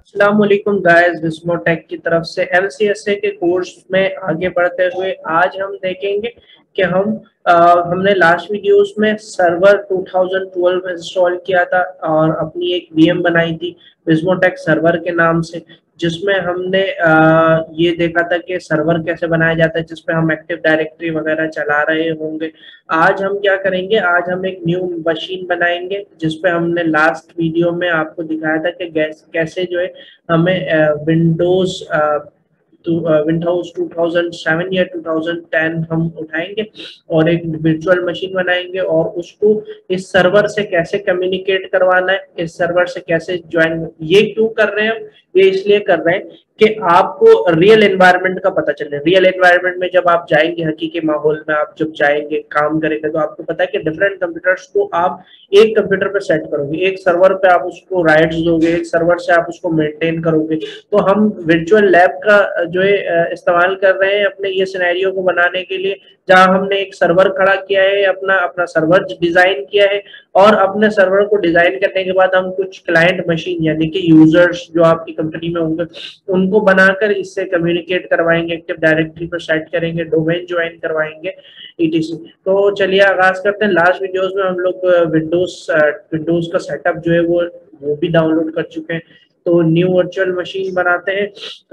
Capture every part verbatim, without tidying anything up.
अस्सलामुअलैकुम गाइस, विस्मोटेक की तरफ से एमसीएसए के कोर्स में आगे बढ़ते हुए आज हम देखेंगे कि हम आ, हमने लास्ट वीडियोस में server two thousand twelve install किया था और अपनी एक वीएम बनाई थी विस्मोटेक सर्वर के नाम से, जिसमें हमने आ, ये देखा था कि सर्वर कैसे बनाया जाता है जिसपे हम एक्टिव डायरेक्टरी वगैरह चला रहे होंगे। आज हम क्या करेंगे, आज हम एक न्यू मशीन बनाएंगे जिसपे हमने लास्ट वीडियो में आपको दिखाया था कि कैसे जो है हमें Windows Windows two thousand seven या टू थाउज़ेंड टेन हम उठाएंगे और एक वर्चुअल मशीन बनाएंगे और उसको इस सर्वर से कैसे कम्युनिकेट करवाना है, इस सर्वर से कैसे ज्वाइन। ये क्यों कर रहे हैं हम? ये इसलिए कर रहे हैं कि आपको रियल एनवायरनमेंट का पता चले। रियल एनवायरनमेंट में जब आप जाएंगे, हकीकी माहौल में आप जब जाएंगे काम करेंगे, तो आपको पता है कि डिफरेंट कंप्यूटर्स को आप एक कंप्यूटर पे सेट करोगे, एक सर्वर पे आप उसको राइट्स दोगे, एक सर्वर से आप उसको मेंटेन करोगे। तो हम वर्चुअल लैब का जो है इस्तेमाल कर रहे हैं अपने ये सिनेरियो को बनाने के लिए, जहां हमने एक सर्वर खड़ा किया है, अपना अपना सर्वर डिजाइन किया है और अपने सर्वर को डिजाइन करने के बाद हम कुछ क्लाइंट मशीन यानी कि यूजर्स जो आपकी कंपनी में होंगे उनको बनाकर इससे कम्युनिकेट करवाएंगे, एक्टिव डायरेक्टरी पर सेट करेंगे, डोमेन ज्वाइन करवाएंगे, ईटीसी। तो चलिए आगाज करते हैं। लास्ट वीडियोस में हम लोग विंडोज विंडोज का सेटअप जो है वो वो भी डाउनलोड कर चुके हैं। तो न्यू वर्चुअल मशीन बनाते हैं।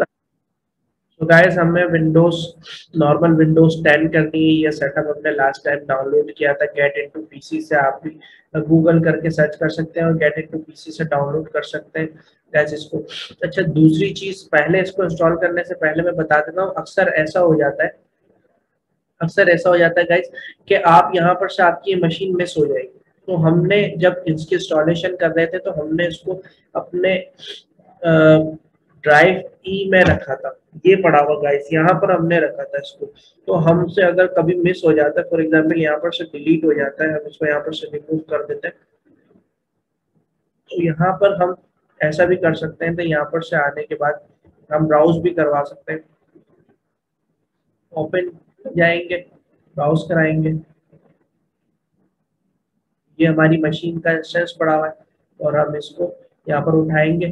तो गाइस, हमें विंडोज नॉर्मल विंडोज टेन करनी है। ये सेटअप हमने लास्ट टाइम डाउनलोड किया था गेट इनटू पीसी से। आप भी गूगल करके सर्च कर सकते हैं और गेट इनटू पीसी से डाउनलोड कर सकते हैं गाइस इसको। अच्छा, दूसरी चीज, पहले इसको इंस्टॉल करने से पहले मैं बता देता हूँ, अक्सर ऐसा हो जाता है अक्सर ऐसा हो जाता है गाइस कि आप यहाँ पर से आपकी मशीन मिस हो जाएगी। तो हमने जब इसकी इंस्टॉलेशन कर रहे थे तो हमने इसको अपने ड्राइव ई में रखा था। ये पड़ा हुआ गाइस, यहाँ पर हमने रखा था इसको। तो हमसे अगर कभी मिस हो जाता है, फॉर एग्जाम्पल यहाँ पर से डिलीट हो जाता है, हम इसको यहाँ पर से रिमूव कर देते हैं। तो यहाँ पर हम ऐसा भी कर सकते हैं। तो यहाँ पर से आने के बाद हम ब्राउज भी करवा सकते हैं। ओपन जाएंगे, ब्राउज कराएंगे, ये हमारी मशीन का इंस्टेंस पड़ा हुआ है और हम इसको यहाँ पर उठाएंगे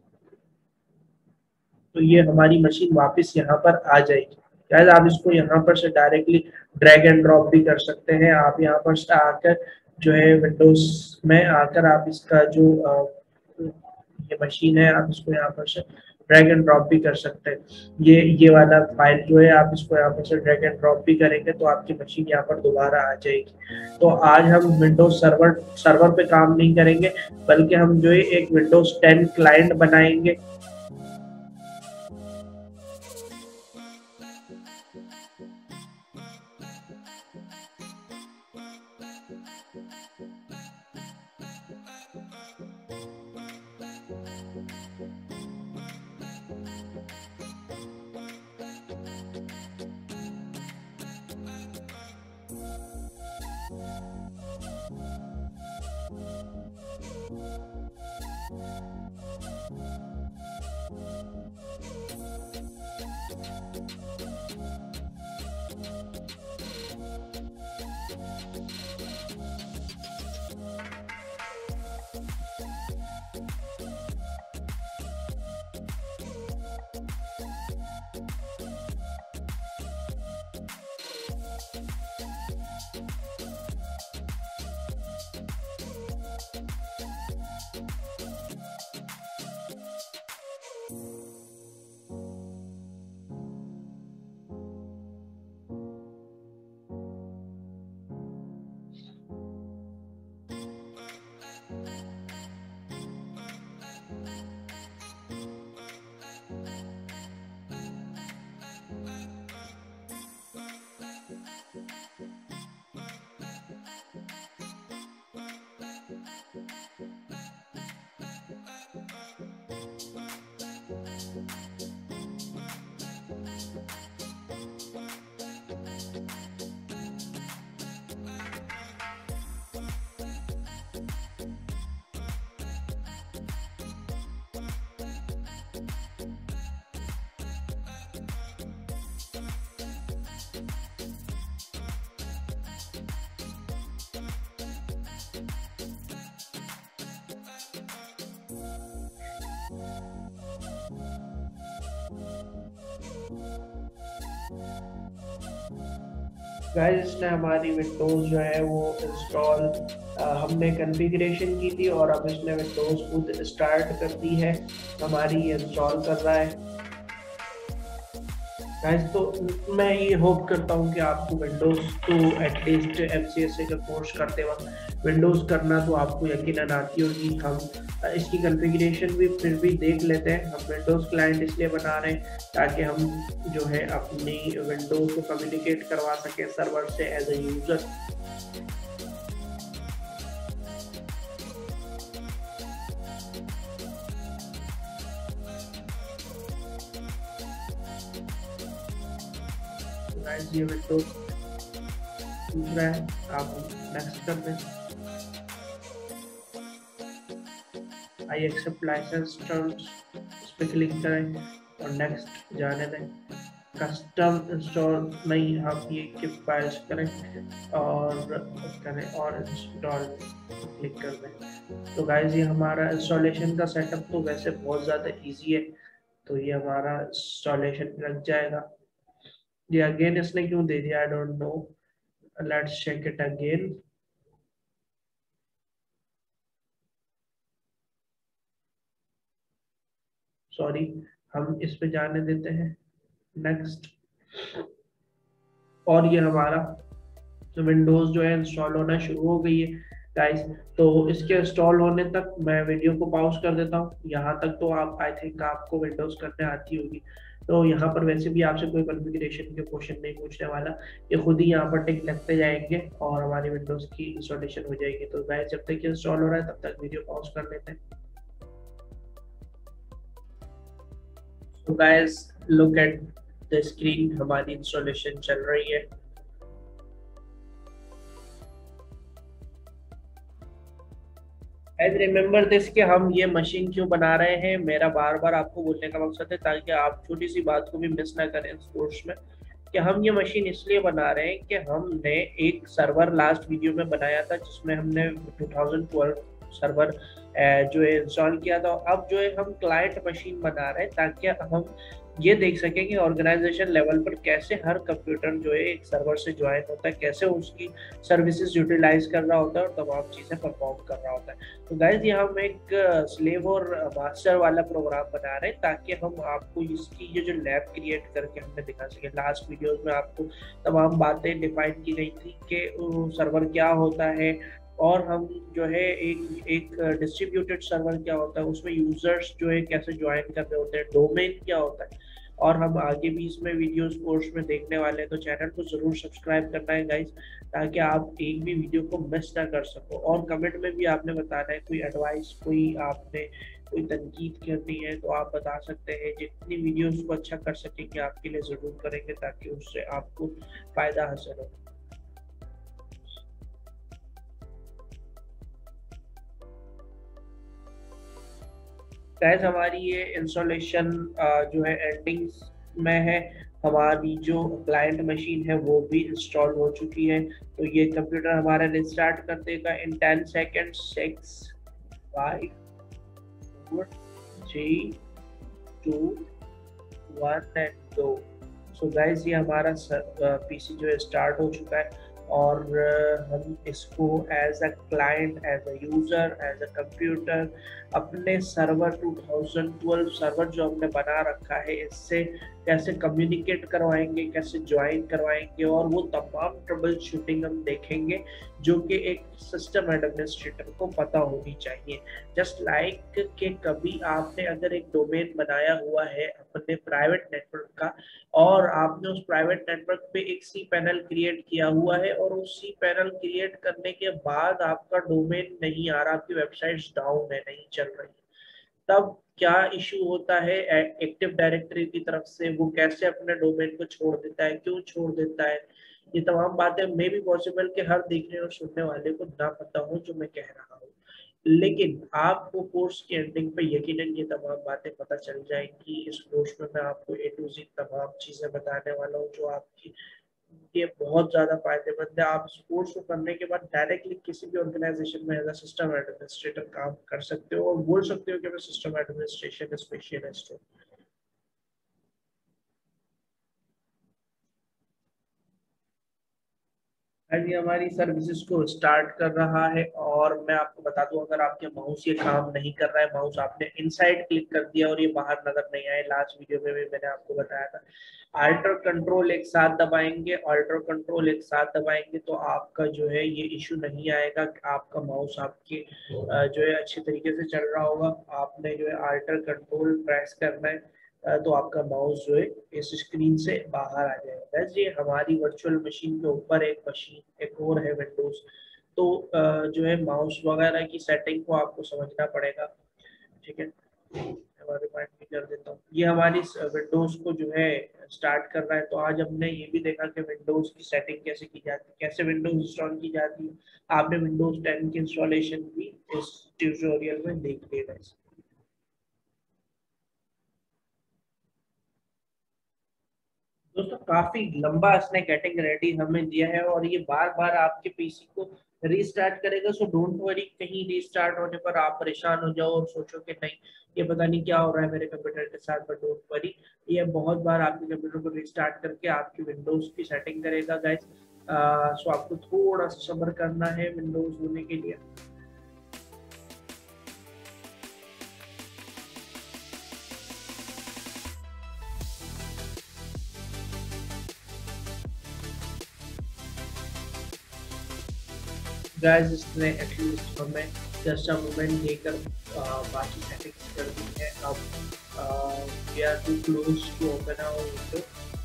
तो ये हमारी मशीन वापस यहाँ पर आ जाएगी। गाइस, आप इसको यहाँ पर से डायरेक्टली ड्रैग एंड ड्रॉप भी कर सकते हैं। आप यहाँ पर से आकर जो है विंडोज में आकर आप इसका जो ये मशीन है आप इसको यहाँ पर से ड्रैग एंड ड्रॉप भी कर सकते हैं। ये ये वाला फाइल जो है आप इसको यहाँ पर से ड्रैग एंड ड्रॉप भी करेंगे तो आपकी मशीन यहाँ पर दोबारा आ जाएगी। तो आज हम विंडोज सर्वर सर्वर पे काम नहीं करेंगे, बल्कि हम जो है एक विंडोज टेन क्लाइंट बनाएंगे। you गाइस इसने हमारी विंडोज जो है वो इंस्टॉल हमने कॉन्फ़िगरेशन की थी और अब इसने विंडोज खुद स्टार्ट कर दी है, हमारी इंस्टॉल कर रहा है। गाइस तो मैं ये होप करता हूँ कि आपको विंडोज तो एटलीस्ट एमसीएसए का कोर्स करते वक्त विंडोज करना तो आपको यकीनन आती होगी। हम इसकी कॉन्फ़िगरेशन भी फिर भी देख लेते हैं। हम विंडोज क्लाइंट इसलिए बना रहे हैं ताकि हम जो है अपनी विंडोज को कम्युनिकेट करवा सकें सर्वर से एज ए यूजर। गाइस ये विंडोज पूछ रहा है, आप नेक्स्ट कर दें। आई एक्सेप्ट लाइसेंस टर्म्स इस पर क्लिक करें और नेक्स्ट जाने दें। कस्टम इंस्टॉल नहीं, आप ये किप फाइल्स करें और करें और इंस्टॉल क्लिक कर दें। तो गाइस ये हमारा इंस्टॉलेशन का सेटअप तो वैसे बहुत ज़्यादा इजी है, तो ये हमारा इंस्टॉलेशन लग जाएगा। ये अगेन इसने क्यों दे दिया, I don't know, let's check it again. Sorry, हम इस पे जाने देते हैं, नेक्स्ट। और ये हमारा विंडोज जो है इंस्टॉल होना शुरू हो गई है गाइस। तो इसके इंस्टॉल होने तक मैं वीडियो को पॉज कर देता हूँ। यहाँ तक तो आप आई थिंक आपको विंडोज करने आती होगी, तो यहाँ पर वैसे भी आपसे कोई कॉन्फ़िगरेशन के क्वेश्चन नहीं पूछने वाला, ये खुद ही यहाँ पर टिक लगते जाएंगे और हमारी विंडोज की इंस्टॉलेशन हो जाएगी। तो गाइस जब तक इंस्टॉल हो रहा है तब तक वीडियो पॉज कर लेते हैं। तो guys look at the screen, हमारी इंस्टॉलेशन चल रही है। एज रिमेम्बर दिस कि हम ये मशीन क्यों बना रहे हैं, मेरा बार बार आपको बोलने का मकसद है ताकि आप छोटी सी बात को भी मिस ना करें इस कोर्स में, कि हम ये मशीन इसलिए बना रहे हैं कि हमने एक सर्वर लास्ट वीडियो में बनाया था जिसमें हमने टू थाउज़ेंड ट्वेल्व सर्वर जो है इंस्टॉल किया था। अब जो है हम क्लाइंट मशीन बना रहे हैं ताकि हम ये देख सकें कि ऑर्गेनाइजेशन लेवल पर कैसे हर कंप्यूटर जो है एक सर्वर से ज्वाइन होता है, कैसे उसकी सर्विसेज यूटिलाइज कर रहा होता है और तमाम चीज़ें परफॉर्म कर रहा होता है। तो गाइज ये हम एक स्लेव और मास्टर वाला प्रोग्राम बना रहे हैं ताकि हम आपको इसकी ये जो लैब क्रिएट करके हमने दिखा सके। लास्ट वीडियोस में आपको तमाम बातें डिफाइन की गई थी कि सर्वर क्या होता है और हम जो है एक एक डिस्ट्रीब्यूटेड सर्वर क्या होता है, उसमें यूजर्स जो है कैसे ज्वाइन कर रहे होते हैं, डोमेन क्या होता है, और हम आगे भी इसमें वीडियोस कोर्स में देखने वाले हैं। तो चैनल को जरूर सब्सक्राइब करना है गाइस ताकि आप एक भी वीडियो को मिस ना कर सको। और कमेंट में भी आपने बताना है कोई एडवाइस, कोई आपने कोई तनकीद करनी है तो आप बता सकते हैं। जितनी वीडियोस को अच्छा कर सकेंगे आपके लिए जरूर करेंगे ताकि उससे आपको फायदा हासिल हो। गाइस हमारी ये इंस्टॉलेशन जो है एंडिंग्स में है। हमारी जो क्लाइंट मशीन है वो भी इंस्टॉल हो चुकी है। तो ये कंप्यूटर हमारा रिस्टार्ट कर देगा in ten second. Six, five, four, three, two, one and go. So guys ये हमारा पीसी जो है स्टार्ट हो चुका है और हम इसको as a client, as a user, as a computer अपने server two thousand twelve server जो हमने बना रखा है इससे कैसे कम्युनिकेट करवाएंगे, कैसे ज्वाइन करवाएंगे, और वो तमाम ट्रबल शूटिंग हम देखेंगे जो कि एक सिस्टम एडमिनिस्ट्रेटर को पता होनी चाहिए। जस्ट लाइक like कि कभी आपने अगर एक डोमेन बनाया हुआ है अपने प्राइवेट नेटवर्क का और आपने उस प्राइवेट नेटवर्क पे एक सी पैनल क्रिएट किया हुआ है और उस सी पैनल क्रिएट करने के बाद आपका डोमेन नहीं आ रहा, आपकी वेबसाइट डाउन है, नहीं चल रही, तब क्या इशू होता है एक्टिव डायरेक्टरी की तरफ से, वो कैसे अपने डोमेन को छोड़ देता है, क्यों छोड़ देता है, ये तमाम बातें मे भी पॉसिबल कि हर देखने और सुनने वाले को ना पता हो जो मैं कह रहा हूँ, लेकिन आपको कोर्स की एंडिंग पे यकीनन ये तमाम बातें पता चल जाएंगी। इस कोर्स में मैं आपको ए टू जी तमाम चीजें बताने वाला हूँ जो आपकी ये बहुत ज्यादा फायदेमंद है। आप इस कोर्स को करने के बाद डायरेक्टली किसी भी ऑर्गेनाइजेशन में एज अ सिस्टम एडमिनिस्ट्रेटर काम कर सकते हो और बोल सकते हो कि मैं सिस्टम एडमिनिस्ट्रेशन स्पेशलिस्ट हूँ। अभी हमारी सर्विसेज को स्टार्ट कर रहा है। और मैं आपको बता दूं, अगर आपके माउस ये काम नहीं कर रहा है, माउस आपने इनसाइड क्लिक कर दिया और ये बाहर नजर नहीं आए, लास्ट वीडियो में भी मैंने आपको बताया था, अल्टर कंट्रोल एक साथ दबाएंगे, अल्टर कंट्रोल एक साथ दबाएंगे तो आपका जो है ये इशू नहीं आएगा कि आपका माउस आपके जो है अच्छे तरीके से चल रहा होगा। आपने जो है अल्टर कंट्रोल प्रेस करना है तो आपका माउस जो है इस स्क्रीन से बाहर आ जाएगा। बस ये हमारी वर्चुअल मशीन के ऊपर एक मशीन एक और है विंडोज। तो जो है माउस वगैरह की सेटिंग को आपको समझना पड़ेगा। ठीक है, हमारे माइंड में कर देता हूँ। ये हमारी विंडोज को जो है स्टार्ट कर रहा है। तो आज हमने ये भी देखा कि विंडोज की सेटिंग कैसे की जाती है, कैसे विंडोज इंस्टॉल की जाती है। आपने विंडोज टेन की इंस्टॉलेशन भी इस ट्यूटोरियल में देख लिया है। दोस्तों काफी लंबा इसने गेटिंग रेडी हमें दिया है और ये बार बार आपके पीसी को रीस्टार्ट करेगा। सो डोंट वरी, कहीं रीस्टार्ट होने पर आप परेशान हो जाओ और सोचो कि नहीं ये पता नहीं क्या हो रहा है मेरे कंप्यूटर के साथ, बट डोंट वरी, ये बहुत बार आपके कंप्यूटर को रीस्टार्ट करके आपकी विंडोज की सेटिंग करेगा गाइस। सो आपको थोड़ा सा सब्र करना है विंडोज होने के लिए। गाइस इसने एटलीस्ट हमें जस्ट अ मोमेंट देकर बाकी सेटिंग्स कर दी है। अब we are to close to open our window.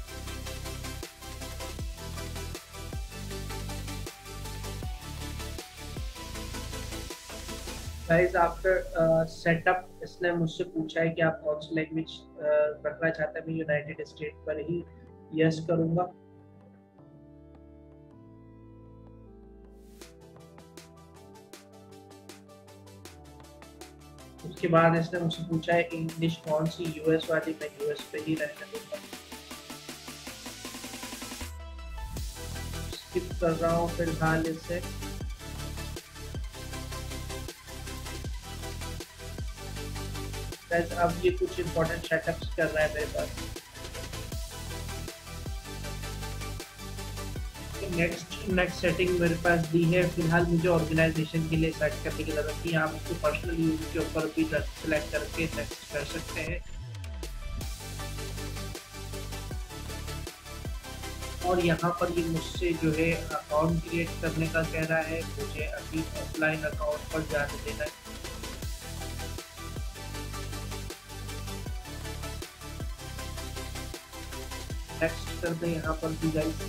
Guys after setup इसने मुझसे पूछा है कि आप कौन सी लैंग्वेज रखना चाहते हैं। मैं यूनाइटेड स्टेट पर ही यस करूंगा। उसके बाद इसने मुझसे पूछा है इंग्लिश कौन सी, यूएस वाली। मैं यूएस पे ही रहने दूंगा। स्किप कर रहा हूँ फिलहाल इसे। अब ये कुछ इंपॉर्टेंट सेटअप्स कर रहा है मेरे पास। नेक्स्ट नेक्स्ट सेटिंग मेरे पास दी है। फिलहाल मुझे ऑर्गेनाइजेशन के लिए सेट करने की जरूरत नहीं है। आप उसको पर्सनल यूज के ऊपर भी सेलेक्ट करके नेक्स्ट कर सकते हैं। और यहाँ पर ये मुझसे जो है अकाउंट क्रिएट करने का कह रहा है। मुझे अभी ऑफलाइन अकाउंट पर जाने देना है। नेक्स्ट कर दें यहाँ पर भी गाइस।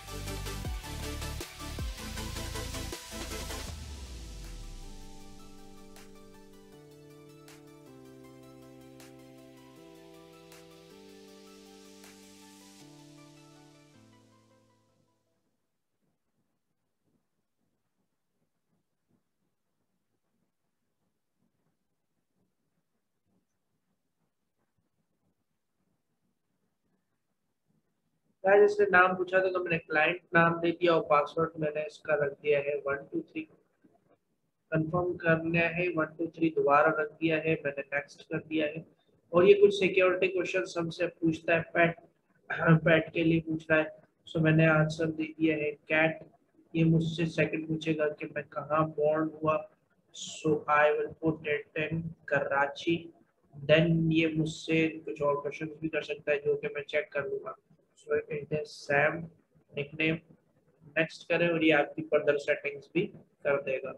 गाइस इसने नाम पूछा था तो मैंने क्लाइंट नाम दे दिया और पासवर्ड मैंने इसका रख दिया है वन टू थ्री। कंफर्म करना है, वन टू थ्री दोबारा रख दिया है, मैंने नेक्स्ट कर दिया है। और ये कुछ सिक्योरिटी क्वेश्चन हमसे पूछता है। पेट पेट के लिए पूछ रहा है। सो मैंने आंसर दे दिया है कैट। ये मुझसे सेकंड पूछेगा कि मैं कहाँ बोर्न हुआ। So I will put it in Karachi. Then ये मुझसे कुछ और क्वेश्चन भी कर सकता है जो कि मैं चेक कर लूंगा। So it is same nickname. Next करें और ये आपकी फर्दर सेटिंग्स भी कर देगा।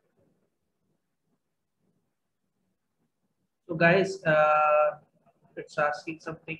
So guys, uh, it's asking something,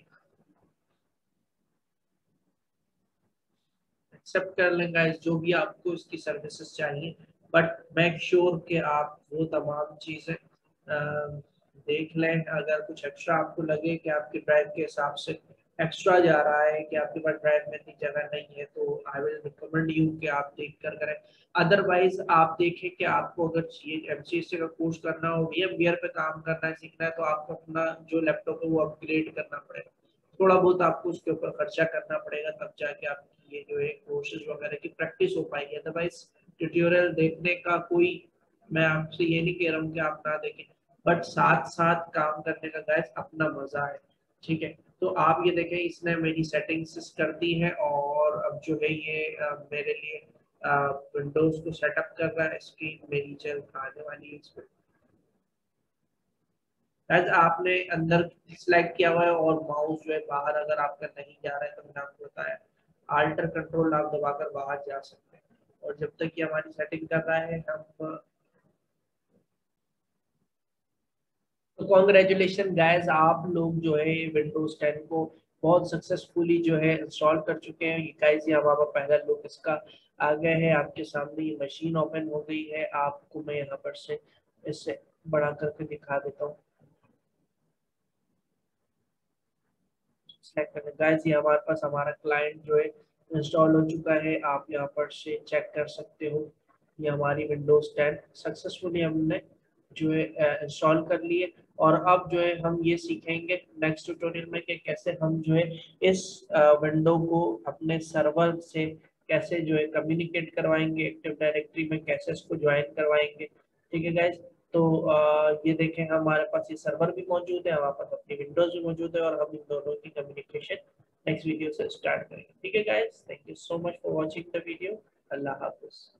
accept कर लें गाइस जो भी आपको इसकी सर्विसेज चाहिए। बट मेक श्योर कि आप वो तमाम चीज़ें देख लें। अगर कुछ एक्स्ट्रा आपको लगे कि आपके ड्राइव के हिसाब से एक्स्ट्रा जा रहा है कि आपके पास ड्राइव में इतनी जगह नहीं है, तो आई विल रिकमेंड यू कि आप देख कर करें। अदरवाइज आप देखें कि आपको अगर चाहिए एमसीएससी का कोर्स करना हो, वीएमवेयर पे काम करना है, सीखना है, तो आपको अपना जो लैपटॉप है वो अपग्रेड करना पड़ेगा। थोड़ा बहुत आपको उसके ऊपर खर्चा करना पड़ेगा, तब जाके आपकी ये जो है कोर्सेज वगैरह की प्रैक्टिस हो पाएगी। अदरवाइज ट्यूटोरियल देखने का कोई, मैं आपसे ये नहीं कह रहा हूँ कि आप ना देखें, बट साथ साथ काम करने का गाइस अपना मजा है। ठीक है, तो आप ये देखें इसने मेरी सेटिंग्स कर दी है और अब जो है ये आ, मेरे लिए विंडोज को सेटअप कर रहा है, स्क्रीन मेरी जल्द आने वाली है इस पे। गाइस आपने अंदर सिलेक्ट किया हुआ है और माउस जो है बाहर अगर आपका नहीं जा रहा है तो मैंने आपको बताया आल्टर कंट्रोल आप दबाकर बाहर जा सकते हैं। और जब तक कि हमारी सेटिंग कर रहा है हम, तो कॉन्ग्रेचुलेशन गाइस, आप लोग जो है विंडोज टेन को बहुत सक्सेसफुली जो है इंस्टॉल कर चुके हैं। ये गाइस ये हमारा पहला लुक इसका आ गया है आपके सामने। ये मशीन ओपन हो गई है, आपको मैं यहाँ पर से इससे बड़ा करके दिखा देता हूँ। चेक करें गाइस, ये हमारे पास हमारा क्लाइंट जो है इंस्टॉल हो चुका है, आप यहाँ पर से चेक कर सकते हो। ये हमारी विंडोज टेन सक्सेसफुली हमने जो है इंस्टॉल कर लिए। और अब जो है हम ये सीखेंगे नेक्स्ट ट्यूटोरियल में कि कैसे हम जो है इस विंडो को अपने सर्वर से कैसे जो है कम्युनिकेट करवाएंगे, एक्टिव डायरेक्टरी में कैसे इसको ज्वाइन करवाएंगे। ठीक है गाइज, तो आ, ये देखें हमारे पास ये सर्वर भी मौजूद है, हमारे पास अपनी विंडोज भी मौजूद है, और हम इन दोनों की कम्युनिकेशन नेक्स्ट वीडियो से स्टार्ट करेंगे। ठीक है guys, thank you so much for watching the video. अल्लाह हाफिज।